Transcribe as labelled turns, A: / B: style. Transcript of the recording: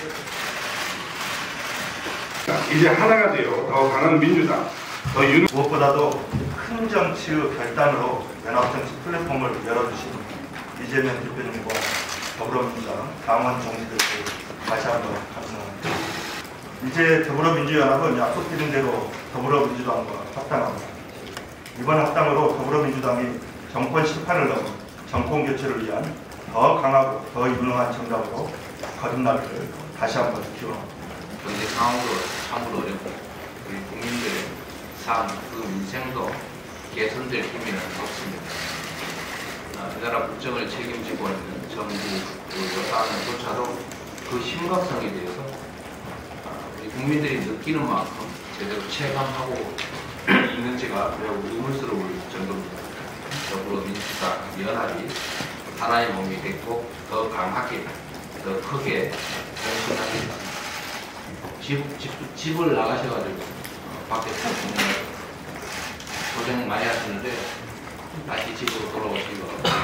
A: 이제 하나가 돼요. 더 강한 민주당, 더
B: 무엇보다도 큰 정치의 결단으로 연합정치 플랫폼을 열어주신 이재명 대표님과 더불어민주당 당원 정치들께 다시 한번 감사합니다. 이제 더불어민주연합은 약속드린 대로 더불어민주당과 합당합니다. 이번 합당으로 더불어민주당이 정권 심판을 넘은 정권 교체를 위한 더 강하고 더 유능한 정당으로 거듭나기를 다시 한번 기원합니다.
C: 현재 상황으로 참으로 어렵고 우리 국민들의 삶, 그 민생도 개선될 힘이 없습니다. 이 나라 국정을 책임지고 있는 정부, 여당조차도 그 심각성에 대해서 우리 국민들이 느끼는 만큼 제대로 체감하고 있는지가 매우 의문스러울 정도입니다. 더불어민주당 연합이 하나의 몸이 됐고 더 강하게, 더 크게 공신하게 집을 나가셔가지고 밖에서 고생 많이 하시는데 다시 집으로 돌아오시기 바랍니다.